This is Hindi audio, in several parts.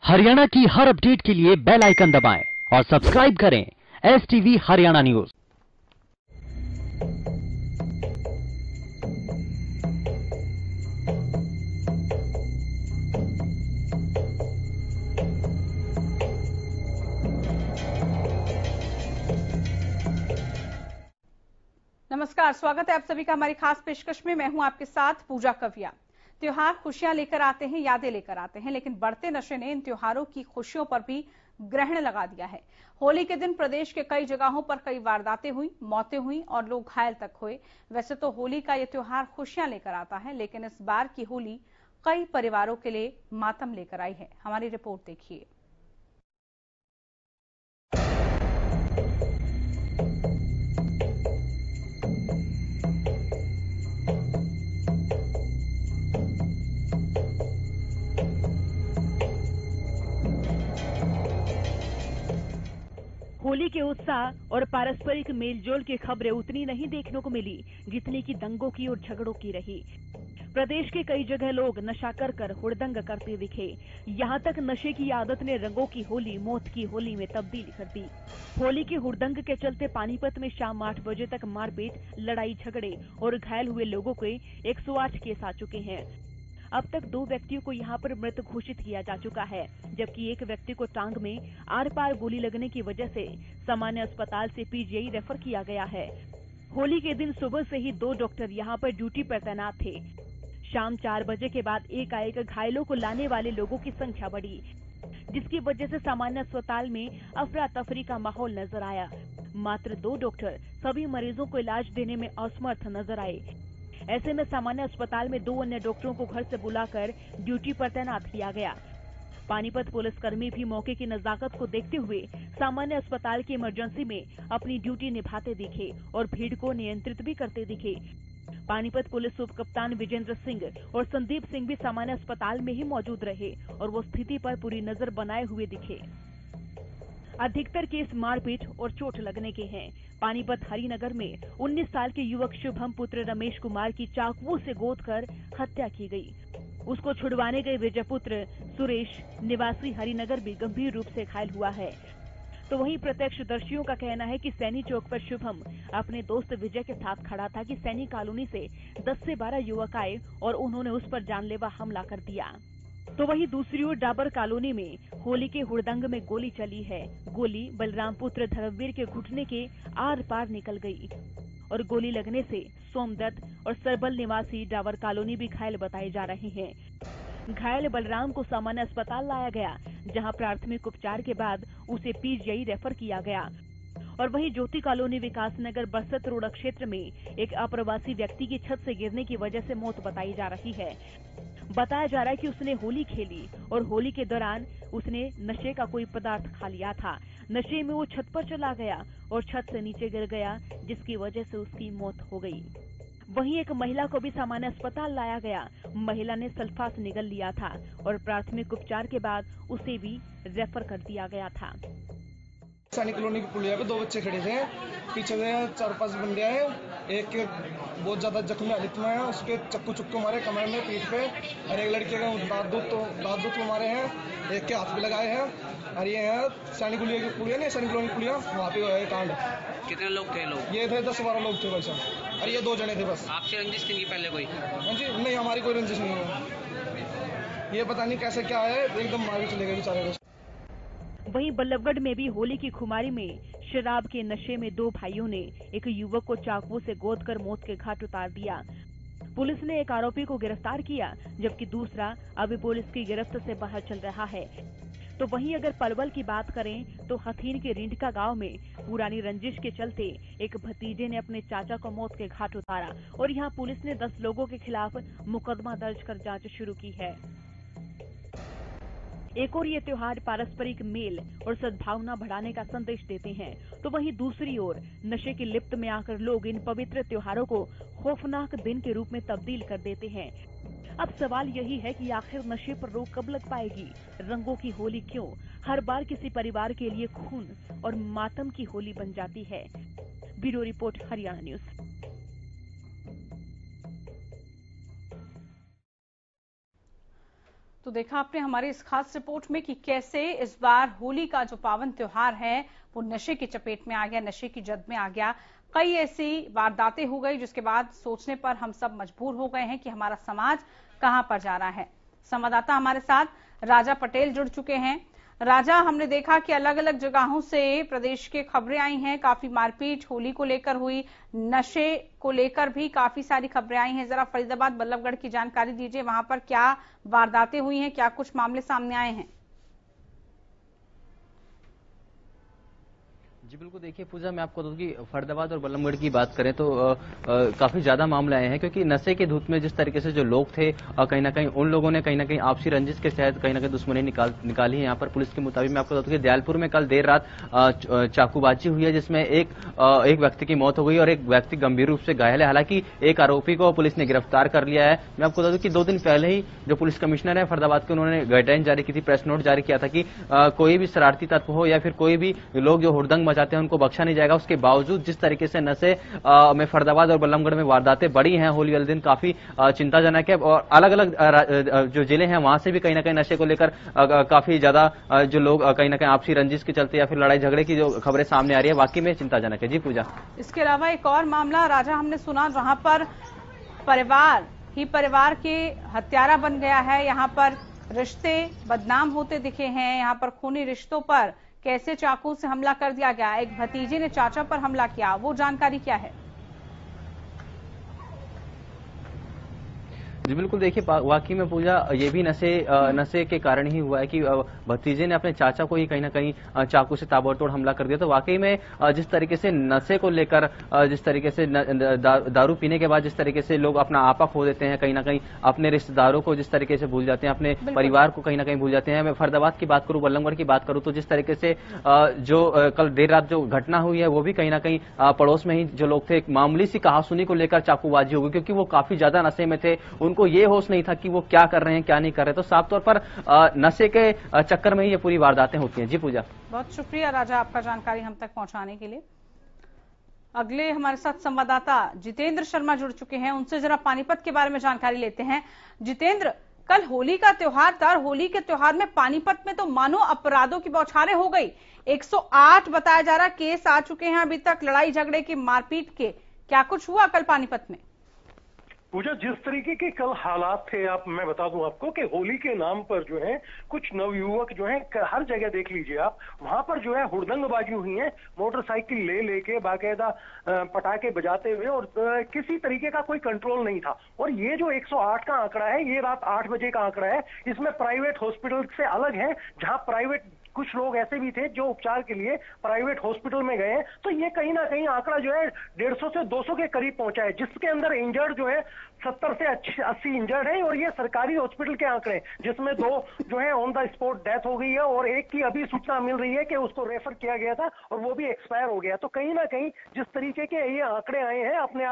हरियाणा की हर अपडेट के लिए बेल आइकन दबाएं और सब्सक्राइब करें STV हरियाणा न्यूज। नमस्कार, स्वागत है आप सभी का हमारी खास पेशकश में। मैं हूं आपके साथ पूजा कविया। त्योहार खुशियां लेकर आते हैं, यादें लेकर आते हैं, लेकिन बढ़ते नशे ने इन त्योहारों की खुशियों पर भी ग्रहण लगा दिया है। होली के दिन प्रदेश के कई जगहों पर कई वारदातें हुई, मौतें हुई और लोग घायल तक हुए। वैसे तो होली का यह त्योहार खुशियां लेकर आता है, लेकिन इस बार की होली कई परिवारों के लिए मातम लेकर आई है। हमारी रिपोर्ट देखिए। होली के उत्साह और पारस्परिक मेलजोल की खबरें उतनी नहीं देखने को मिली जितनी कि दंगों की और झगड़ों की रही। प्रदेश के कई जगह लोग नशा कर हुड़दंग करते दिखे। यहाँ तक नशे की आदत ने रंगों की होली मौत की होली में तब्दील कर दी। होली के हुड़दंग के चलते पानीपत में शाम 8 बजे तक मारपीट, लड़ाई झगड़े और घायल हुए लोगों के 108 केस आ चुके हैं। अब तक 2 व्यक्तियों को यहां पर मृत घोषित किया जा चुका है, जबकि एक व्यक्ति को टांग में आर पार गोली लगने की वजह से सामान्य अस्पताल से PGI रेफर किया गया है। होली के दिन सुबह से ही 2 डॉक्टर यहां पर ड्यूटी पर तैनात थे। शाम 4 बजे के बाद एकाएक घायलों को लाने वाले लोगों की संख्या बढ़ी, जिसकी वजह से सामान्य अस्पताल में अफरा तफरी का माहौल नजर आया। मात्र 2 डॉक्टर सभी मरीजों को इलाज देने में असमर्थ नजर आए। ऐसे में सामान्य अस्पताल में 2 अन्य डॉक्टरों को घर से बुलाकर ड्यूटी पर तैनात किया गया। पानीपत पुलिसकर्मी भी मौके की नजाकत को देखते हुए सामान्य अस्पताल की इमरजेंसी में अपनी ड्यूटी निभाते दिखे और भीड़ को नियंत्रित भी करते दिखे। पानीपत पुलिस उप कप्तान विजेंद्र सिंह और संदीप सिंह भी सामान्य अस्पताल में ही मौजूद रहे और वो स्थिति पर पूरी नजर बनाए हुए दिखे। अधिकतर केस मारपीट और चोट लगने के हैं। पानीपत हरिनगर में 19 साल के युवक शुभम पुत्र रमेश कुमार की चाकुओं से गोदकर हत्या की गई। उसको छुड़वाने गए विजय पुत्र सुरेश निवासी हरिनगर भी गंभीर रूप से घायल हुआ है। तो वहीं प्रत्यक्षदर्शियों का कहना है कि सैनी चौक पर शुभम अपने दोस्त विजय के साथ खड़ा था कि सैनी कॉलोनी से 10 से 12 युवक आए और उन्होंने उस पर जानलेवा हमला कर दिया। तो वहीं दूसरी ओर डाबर कॉलोनी में होली के हुड़दंग में गोली चली है। गोली बलराम पुत्र धर्मवीर के घुटने के आर पार निकल गई और गोली लगने से सोमदत्त और सरबल निवासी डाबर कॉलोनी भी घायल बताए जा रहे हैं। घायल बलराम को सामान्य अस्पताल लाया गया, जहां प्राथमिक उपचार के बाद उसे PGI रेफर किया गया। और वहीं ज्योति कॉलोनी विकासनगर बरसत रोड क्षेत्र में एक अप्रवासी व्यक्ति की छत से गिरने की वजह से मौत बताई जा रही है। बताया जा रहा है कि उसने होली खेली और होली के दौरान उसने नशे का कोई पदार्थ खा लिया था। नशे में वो छत पर चला गया और छत से नीचे गिर गया, जिसकी वजह से उसकी मौत हो गई। वहीं एक महिला को भी सामान्य अस्पताल लाया गया। महिला ने सल्फास निगल लिया था और प्राथमिक उपचार के बाद उसे भी रेफर कर दिया गया था। सैनी कॉलोनी की पुलिया पे 2 बच्चे खड़े थे, पीछे से 4-5 बंदे आए। एक के बहुत ज्यादा जख्मी हालत में है, उसके चक्कू मारे कमर में, पीठ पे, और एक लड़के के दांत दूत को मारे हैं, एक के हाथ पे लगाए हैं। और ये है सैनी कॉलोनी की पुलिया, नहीं सैनी कॉलोनी की पुलिया, वहाँ पे हुआ है कांड। कितने लोग थे? लोग ये थे 10-12 लोग थे बस, और ये 2 जने थे बस। आपसे रंजिश थी पहले कोई? हाँ जी, नहीं हमारी कोई रंजिश नहीं है। ये पता नहीं कैसे क्या है, एकदम मार चले गए बेचारे। वहीं बल्लभगढ़ में भी होली की खुमारी में शराब के नशे में 2 भाइयों ने एक युवक को चाकुओं से गोदकर मौत के घाट उतार दिया। पुलिस ने एक आरोपी को गिरफ्तार किया, जबकि दूसरा अभी पुलिस की गिरफ्त से बाहर चल रहा है। तो वहीं अगर पलवल की बात करें तो हथीन के रिंडका गांव में पुरानी रंजिश के चलते एक भतीजे ने अपने चाचा को मौत के घाट उतारा और यहां पुलिस ने 10 लोगों के खिलाफ मुकदमा दर्ज कर जांच शुरू की है। एक और ये त्योहार पारस्परिक मेल और सद्भावना बढ़ाने का संदेश देते हैं, तो वहीं दूसरी ओर नशे की लिप्त में आकर लोग इन पवित्र त्योहारों को खौफनाक दिन के रूप में तब्दील कर देते हैं। अब सवाल यही है कि आखिर नशे पर रोक कब लग पाएगी? रंगों की होली क्यों हर बार किसी परिवार के लिए खून और मातम की होली बन जाती है? Bureau report, Haryana news. तो देखा आपने हमारी इस खास रिपोर्ट में कि कैसे इस बार होली का जो पावन त्योहार है वो नशे की चपेट में आ गया, नशे की जद में आ गया। कई ऐसी वारदातें हो गई जिसके बाद सोचने पर हम सब मजबूर हो गए हैं कि हमारा समाज कहां पर जा रहा है। संवाददाता हमारे साथ राजा पटेल जुड़ चुके हैं। राजा, हमने देखा कि अलग अलग जगहों से प्रदेश के खबरें आई हैं, काफी मारपीट होली को लेकर हुई, नशे को लेकर भी काफी सारी खबरें आई हैं। जरा फरीदाबाद बल्लभगढ़ की जानकारी दीजिए, वहां पर क्या वारदातें हुई हैं, क्या कुछ मामले सामने आए हैं? जी बिल्कुल, देखिए पूजा, मैं आपको बताऊं कि फरीदाबाद और बल्लभगढ़ की बात करें तो काफी ज्यादा मामले आए हैं, क्योंकि नशे के धूत में जिस तरीके से जो लोग थे कहीं ना कहीं उन लोगों ने कहीं ना कहीं आपसी रंजिश के तहत कहीं ना कहीं दुश्मनी निकाली है। यहाँ पर पुलिस के मुताबिक मैं आपको बताऊं कि दयालपुर में कल देर रात चाकूबाजी हुई है, जिसमें एक व्यक्ति की मौत हो गई और एक व्यक्ति गंभीर रूप से घायल है। हालांकि एक आरोपी को पुलिस ने गिरफ्तार कर लिया है। मैं आपको बता दूं कि 2 दिन पहले ही जो पुलिस कमिश्नर है फरीदाबाद के, उन्होंने गाइडलाइन जारी की थी, प्रेस नोट जारी किया था कि कोई भी शरारती तत्व हो या फिर कोई भी लोग जो हुड़दंग मचाते हैं उनको बख्शा नहीं जाएगा। उसके बावजूद जिस तरीके से नशे में फरीदाबाद और बल्लभगढ़ में वारदातें बढ़ी हैं होली वाले दिन, काफी चिंताजनक है। और अलग अलग जो जिले हैं वहां से भी कहीं ना कहीं नशे को लेकर काफी ज्यादा जो लोग कहीं ना कहीं आपसी रंजिश के चलते या फिर लड़ाई झगड़े की जो खबरें सामने आ रही है, वाकई में चिंताजनक है। जी पूजा, इसके अलावा एक और मामला राजा हमने सुना जहां पर परिवार के हत्यारा बन गया है। यहाँ पर रिश्ते बदनाम होते दिखे हैं। यहाँ पर खूनी रिश्तों पर कैसे चाकू से हमला कर दिया गया, एक भतीजे ने चाचा पर हमला किया, वो जानकारी क्या है? जी बिल्कुल, देखिए वाकई में पूजा, ये भी नशे के कारण ही हुआ है कि भतीजे ने अपने चाचा को ही कहीं ना कहीं चाकू से ताबड़तोड़ हमला कर दिया। तो वाकई में जिस तरीके से नशे को लेकर, जिस तरीके से दारू पीने के बाद जिस तरीके से लोग अपना आपा खो देते हैं, कहीं ना कहीं अपने रिश्तेदारों को जिस तरीके से भूल जाते हैं, अपने परिवार को कहीं ना कहीं भूल जाते हैं। मैं फरीदाबाद की बात करूं, बल्लभगढ़ की बात करूं, तो जिस तरीके से जो कल देर रात जो घटना हुई है वो भी कहीं ना कहीं पड़ोस में ही जो लोग थे, एक मामूली सी कहासुनी को लेकर चाकूबाजी हो गई, क्योंकि वो काफी ज्यादा नशे में थे। उनको ये होश नहीं था कि वो क्या कर रहे हैं क्या नहीं कर रहे। तो साफ तौर पर नशे के चक्कर में ही ये पूरी वारदातें होती हैं। जी पूजा, बहुत शुक्रिया राजा आपका जानकारी हम तक पहुंचाने के लिए। अगले हमारे साथ संवाददाता जितेंद्र शर्मा जुड़ चुके हैं, उनसे जरा पानीपत के बारे में जानकारी लेते हैं। जितेंद्र, कल होली का त्योहार था, होली के त्योहार में पानीपत में तो मानो अपराधों की बौछारें हो गई। 108 बताया जा रहा केस आ चुके हैं अभी तक, लड़ाई झगड़े की, मारपीट के। क्या कुछ हुआ कल पानीपत में? पूजा, जिस तरीके के कल हालात थे, मैं बता दूं आपको कि होली के नाम पर जो है कुछ नवयुवक जो है, हर जगह देख लीजिए आप, वहां पर जो है हुड़दंगबाजी हुई है, मोटरसाइकिल लेके बाकायदा पटाखे बजाते हुए, और किसी तरीके का कोई कंट्रोल नहीं था। और ये जो 108 का आंकड़ा है, ये रात 8 बजे का आंकड़ा है। इसमें प्राइवेट हॉस्पिटल से अलग है, जहां प्राइवेट कुछ लोग ऐसे भी थे जो उपचार के लिए प्राइवेट हॉस्पिटल में गए। तो ये कहीं ना कहीं आंकड़ा जो है 150 से 200 के करीब पहुंचा है, जिसके अंदर इंजर्ड जो है 70 से 80 इंजर्ड है। और ये सरकारी हॉस्पिटल के आंकड़े, जिसमें 2 जो है ऑन द स्पॉट डेथ हो गई है, और एक की अभी सूचना मिल रही है कि उसको रेफर किया गया था और वो भी एक्सपायर हो गया। तो कहीं ना कहीं जिस तरीके के ये आंकड़े आए हैं, अपने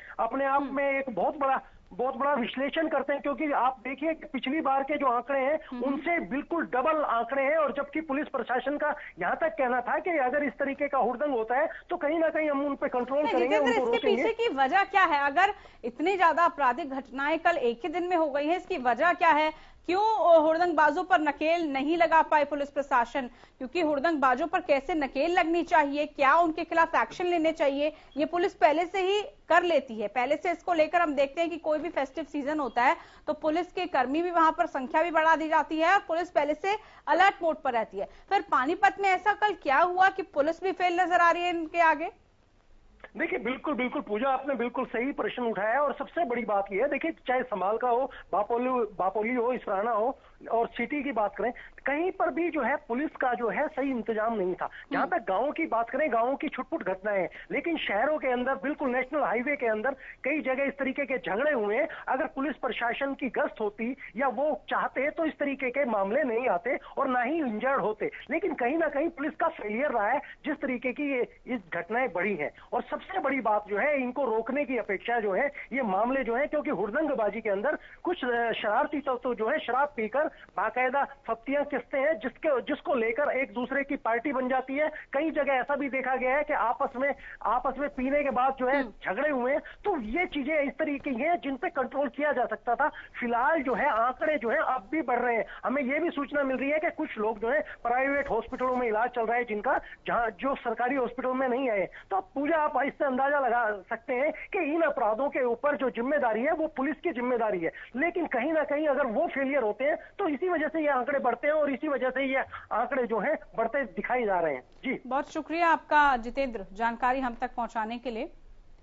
आप में एक बहुत बड़ा विश्लेषण करते हैं, क्योंकि आप देखिए कि पिछली बार के जो आंकड़े हैं उनसे बिल्कुल डबल आंकड़े हैं। और जबकि पुलिस प्रशासन का यहां तक कहना था कि अगर इस तरीके का हुड़दंग होता है तो कहीं ना कहीं हम उन पर कंट्रोल करेंगे, उनको रोकेंगे। इसके पीछे की वजह क्या है? अगर इतनी ज्यादा आपराधिक घटनाएं कल एक ही दिन में हो गई है, इसकी वजह क्या है? क्यों हुड़दंगबाजों पर नकेल नहीं लगा पाए पुलिस प्रशासन? क्योंकि हुड़दंगबाजों पर कैसे नकेल लगनी चाहिए, क्या उनके खिलाफ एक्शन लेने चाहिए, ये पुलिस पहले से ही कर लेती है। पहले से इसको लेकर हम देखते हैं कि कोई भी फेस्टिव सीजन होता है तो पुलिस के कर्मी भी वहां पर संख्या भी बढ़ा दी जाती है और पुलिस पहले से अलर्ट मोड पर रहती है। फिर पानीपत में ऐसा कल क्या हुआ कि पुलिस भी फेल नजर आ रही है इनके आगे? देखिए, बिल्कुल पूजा, आपने बिल्कुल सही प्रश्न उठाया। और सबसे बड़ी बात यह है, देखिए, चाहे समाल का हो, बापोली हो, इसराना हो, और सिटी की बात करें, कहीं पर भी जो है पुलिस का जो है सही इंतजाम नहीं था। जहां तक गांवों की बात करें, गांवों की छुटपुट घटनाएं हैं, लेकिन शहरों के अंदर, बिल्कुल नेशनल हाईवे के अंदर कई जगह इस तरीके के झगड़े हुए हैं। अगर पुलिस प्रशासन की गश्त होती या वो चाहते तो इस तरीके के मामले नहीं आते और ना ही इंजर्ड होते। लेकिन कहीं ना कहीं पुलिस का फेलियर रहा है, जिस तरीके की इस घटनाएं बढ़ी हैं। और सबसे बड़ी बात जो है, इनको रोकने की अपेक्षा जो है ये मामले जो है, क्योंकि हुड़दंगबाजी के अंदर कुछ शरारती तत्व जो है शराब पीकर बाकायदा फप्तियां किस्ते हैं, जिसको लेकर एक दूसरे की पार्टी बन जाती है। कई जगह ऐसा भी देखा गया है कि आपस में पीने के बाद जो है झगड़े हुए। तो ये चीजें इस तरीके की हैं जिन पे कंट्रोल किया जा सकता था। फिलहाल जो है आंकड़े जो है अब भी बढ़ रहे हैं। हमें ये भी सूचना मिल रही है कि कुछ लोग जो है प्राइवेट हॉस्पिटलों में इलाज चल रहा है जिनका, जहां जो सरकारी हॉस्पिटल में नहीं आए। तो पूजा आप इससे अंदाजा लगा सकते हैं कि इन अपराधों के ऊपर जो जिम्मेदारी है वो पुलिस की जिम्मेदारी है। लेकिन कहीं ना कहीं अगर वो फेलियर होते हैं तो इसी वजह से ये आंकड़े बढ़ते हैं और इसी वजह से ये आंकड़े जो है बढ़ते दिखाई जा रहे हैं। जी बहुत शुक्रिया आपका जितेंद्र, जानकारी हम तक पहुंचाने के लिए।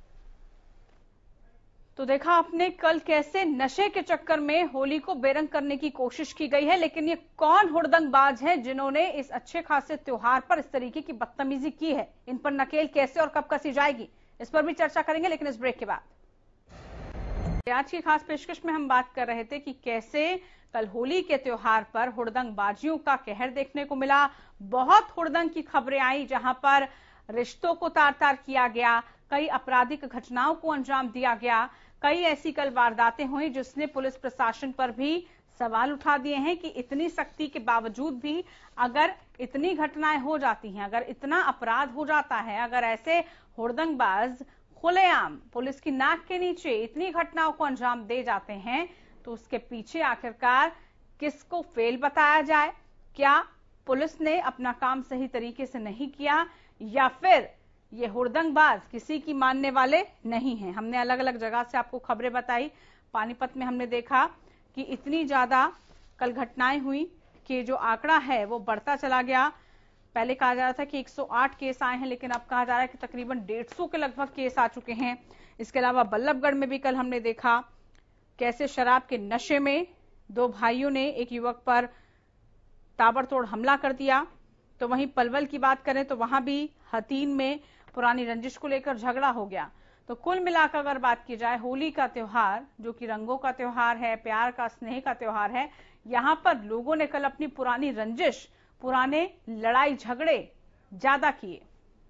तो देखा आपने कल कैसे नशे के चक्कर में होली को बेरंग करने की कोशिश की गई है, लेकिन ये कौन हुड़दंगबाज हैं जिन्होंने इस अच्छे खासे त्योहार पर इस तरीके की बदतमीजी की है, इन पर नकेल कैसे और कब कसी जाएगी, इस पर भी चर्चा करेंगे, लेकिन इस ब्रेक के बाद। आज की खास पेशकश में हम बात कर रहे थे कि कैसे कल होली के त्योहार पर हुड़दंगबाजियों का कहर देखने को मिला। बहुत हुड़दंग की खबरें आई, जहां पर रिश्तों को तार तार किया गया, कई आपराधिक घटनाओं को अंजाम दिया गया, कई ऐसी कल वारदातें हुई जिसने पुलिस प्रशासन पर भी सवाल उठा दिए हैं कि इतनी सख्ती के बावजूद भी अगर इतनी घटनाएं हो जाती हैं, अगर इतना अपराध हो जाता है, अगर ऐसे हुड़दंगबाज खुलेआम पुलिस की नाक के नीचे इतनी घटनाओं को अंजाम दे जाते हैं, तो उसके पीछे आखिरकार किसको फेल बताया जाए? क्या पुलिस ने अपना काम सही तरीके से नहीं किया, या फिर ये हुड़दंगबाज किसी की मानने वाले नहीं हैं? हमने अलग अलग जगह से आपको खबरें बताई। पानीपत में हमने देखा कि इतनी ज्यादा कल घटनाएं हुई कि जो आंकड़ा है वो बढ़ता चला गया। पहले कहा जा रहा था कि 108 केस आए हैं, लेकिन अब कहा जा रहा है कि तकरीबन 150 के लगभग केस आ चुके हैं। इसके अलावा बल्लभगढ़ में भी कल हमने देखा कैसे शराब के नशे में दो भाइयों ने एक युवक पर ताबड़तोड़ हमला कर दिया। तो वहीं पलवल की बात करें तो वहां भी हतीन में पुरानी रंजिश को लेकर झगड़ा हो गया। तो कुल मिलाकर अगर बात की जाए, होली का त्योहार जो कि रंगों का त्योहार है, प्यार का, स्नेह का त्योहार है, यहां पर लोगों ने कल अपनी पुरानी रंजिश, पुराने लड़ाई झगड़े ज्यादा किए।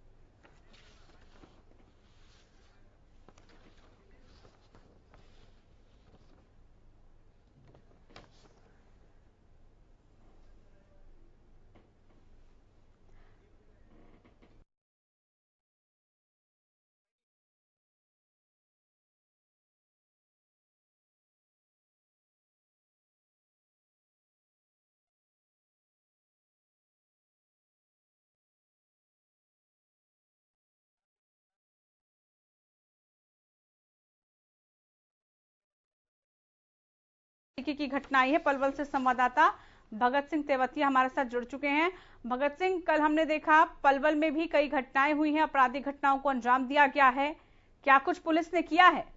की घटना आई है। पलवल से संवाददाता भगत सिंह तेवतिया हमारे साथ जुड़ चुके हैं। भगत सिंह, कल हमने देखा पलवल में भी कई घटनाएं हुई हैं, आपराधिक घटनाओं को अंजाम दिया गया है, क्या कुछ पुलिस ने किया है?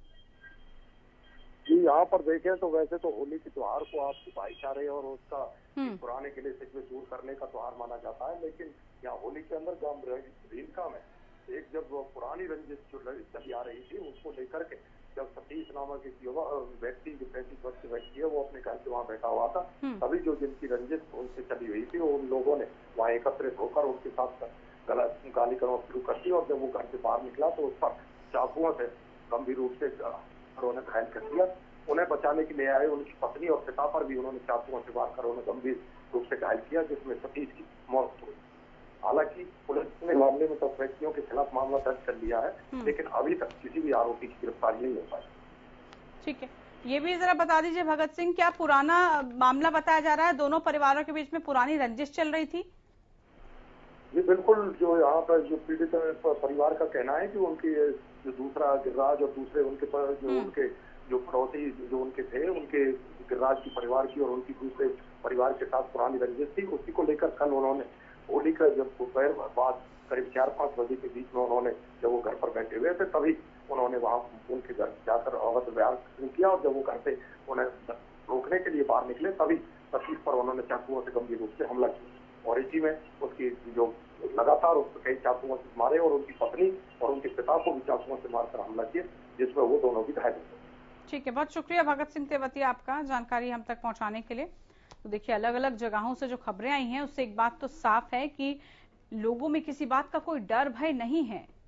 जी, यहाँ पर देखें तो वैसे तो होली के त्योहार को आपसी भाईचारे और उसका पुराने किले से दूर करने का त्योहार माना जाता है, लेकिन यहाँ होली के अंदर जो भीलका में एक जब पुरानी रंजिश जो चली आ रही थी उसको लेकर के जब सतीश नामक एक युवा व्यक्ति जो 35 वर्ष के व्यक्ति है वो अपने घर से वहाँ बैठा हुआ था, तभी जो जिनकी रंजिश उनसे चली हुई थी उन लोगों ने वहाँ एकत्रित होकर उनके साथ गाली करना शुरू कर दी और जब वो घर से बाहर निकला तो उस पर चाकुओं से गंभीर रूप से उन्होंने घायल कर दिया। उन्हें बचाने के लिए आए उनकी पत्नी और पिता पर भी उन्होंने चाकुओं से वार कर उन्हें गंभीर रूप से घायल किया, जिसमें सतीश की मौत हुई। हालांकि पुलिस ने मामले में 10 व्यक्तियों के खिलाफ मामला दर्ज कर लिया है, लेकिन अभी तक किसी भी आरोपी की गिरफ्तारी नहीं हो पाई। ठीक है, ये भी जरा बता दीजिए भगत सिंह, क्या पुराना मामला बताया जा रहा है, दोनों परिवारों के बीच में पुरानी रंजिश चल रही थी? जी बिल्कुल, जो यहाँ पर जो पीड़ित परिवार का कहना है कि उनकी जो दूसरा गिरिराज और दूसरे उनके जो उनके जो पड़ोसी जो उनके थे, उनके गिरिराज की परिवार की और उनकी दूसरे परिवार के साथ पुरानी रंजिश थी। उसी को लेकर कल उन्होंने होली का जब दोपहर बाद करीब 4-5 बजे के बीच में उन्होंने जब वो घर पर बैठे हुए थे तभी उन्होंने वहाँ उनके घर जाकर अवैध बयान किया और जब वो घर से उन्हें रोकने के लिए बाहर निकले तभी सतीश पर उन्होंने चाकुओं से गंभीर रूप से हमला किया और इसी में उसकी जो लगातार उसको कई चाकुओं से मारे और उनकी पत्नी और उनके पिता को भी चाकुओं से मारकर हमला किया, जिसमें वो दोनों भी घायल हुए। ठीक है, बहुत शुक्रिया भगत सिंह तेवतिया आपका जानकारी हम तक पहुंचाने के लिए। तो देखिए, अलग अलग जगहों से जो खबरें आई हैं उससे एक बात तो साफ है कि लोगों में किसी बात का कोई डर भय नहीं है।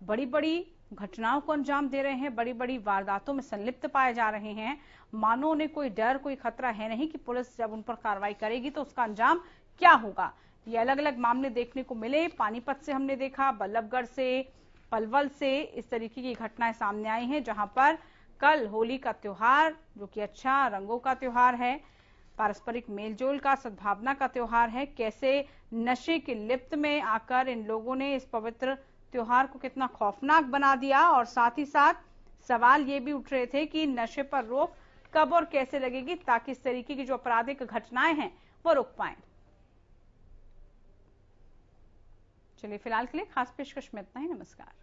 बड़ी बड़ी घटनाओं को अंजाम दे रहे हैं, बड़ी बड़ी वारदातों में संलिप्त पाए जा रहे हैं। मानो उन्हें कोई डर, कोई खतरा है नहीं कि पुलिस जब उन पर कार्रवाई करेगी तो उसका अंजाम क्या होगा। ये अलग अलग मामले देखने को मिले। पानीपत से हमने देखा, बल्लभगढ़ से, पलवल से इस तरीके की घटनाएं सामने आई हैं, जहां पर कल होली का त्योहार, जो कि अच्छा रंगों का त्योहार है, पारस्परिक मेलजोल का, सद्भावना का त्योहार है, कैसे नशे के लिप्त में आकर इन लोगों ने इस पवित्र त्योहार को कितना खौफनाक बना दिया। और साथ ही साथ सवाल ये भी उठ रहे थे कि नशे पर रोक कब और कैसे लगेगी ताकि इस तरीके की जो आपराधिक घटनाएं हैं वो रुक पाएं। चलिए फिलहाल के लिए खास पेशकश में इतना ही। नमस्कार।